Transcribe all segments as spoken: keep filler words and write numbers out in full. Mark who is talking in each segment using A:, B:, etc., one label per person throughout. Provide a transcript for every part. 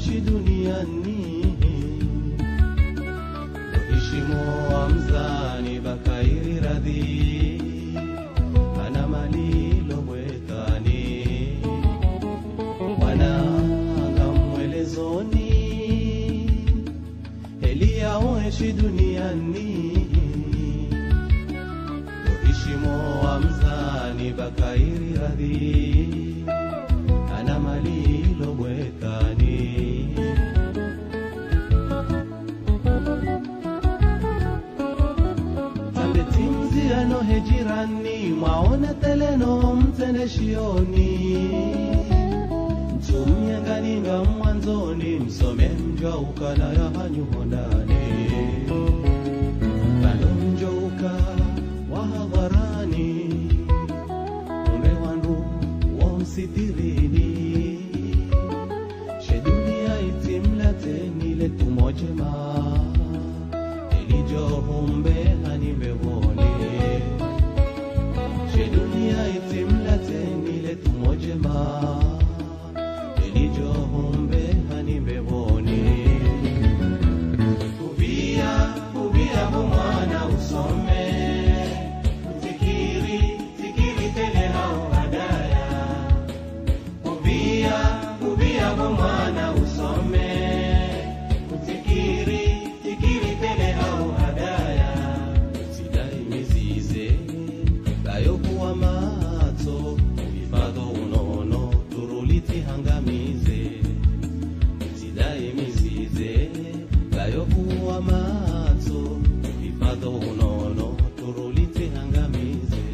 A: uishi duniani. Heshima wa mzani bakairi radhi, ana mali lobwekani. Wananga mwelezoni, Elia uishi duniani. Heshima wa mzani bakairi radhi, ana mali lobwekani. Ano hejirani mwaona teleno mtene shioni. Mtumia nganinga mwanzoni msome mjauka na ya hanyuhondani. Bado mjauka wahadharani, umbe wandu wa msitirini. Shedunia itimlateni letu mojema, ilijo humbe hanimewoni. Shedunia itimlateni letu mojema, ilijo humbe hanimewoni. Ubia, ubia mwana usome, zikiri, zikiri tele hao hadaya. Ubia, ubia mwana usome, zikiri, zikiri tele hao hadaya. Sidai mizize layokuwa mato, ifadho unono turuliti hangamize. Sidai mizize layokuwa mato, ifadho unono turuliti hangamize.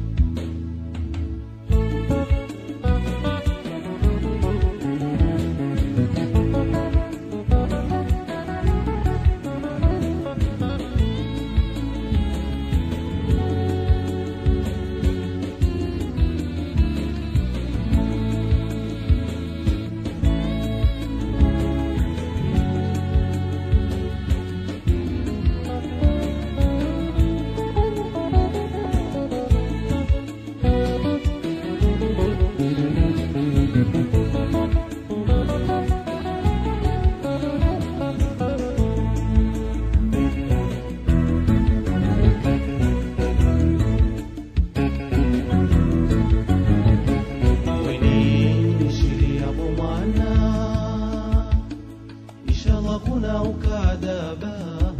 A: Kuna ukadaba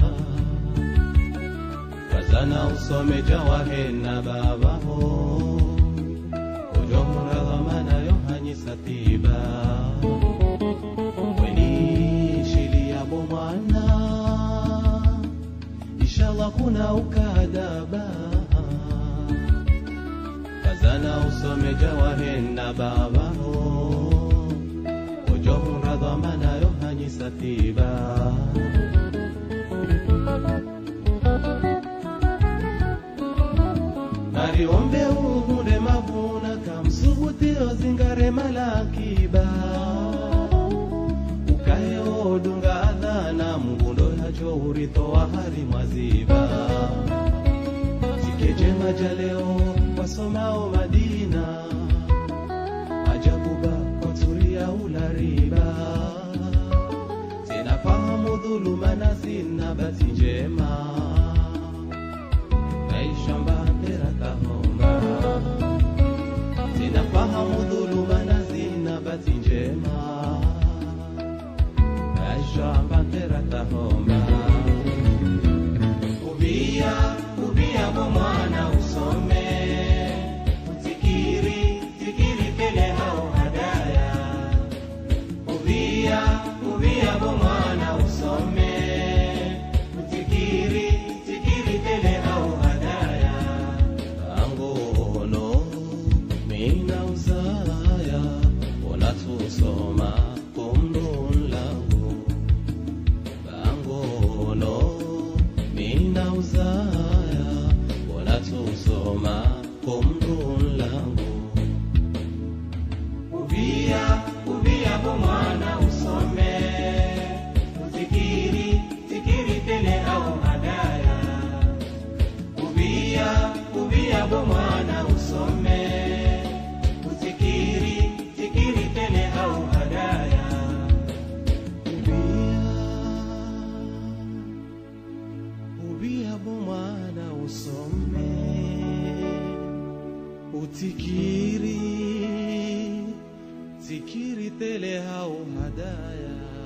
A: kazana usome jawahena babaho, ujomura dhamana yohanyi satiba. Weni shili ya bomwana, inshallah kuna ukadaba kazana usome jawahena babaho, ujomura dhamana yohanyi satiba. Nariombe uhunde mavuna kamsubutio zingare malakiba. Ukahe odunga adhana mgundo yacho urito wa hari maziba. Sikeje majaleo wasomao Madina, ajabuba kwa turia ulariba. Tena fahamu dhuluma na zina bati njema, naishamba mpera kahomba. Tena fahamu dhuluma na zina bati njema, naishamba mpera kahomba. Ubia, ubia mwana usome, zikiri, zikiri tele hao hadaya. Ubia, ubia mwana usome, zikiri, zikiri tele hao hadaya. Ango ono mina uzaya, ona tusoma kumdun lahu. Ango tikiri tikiri tele hao hadaya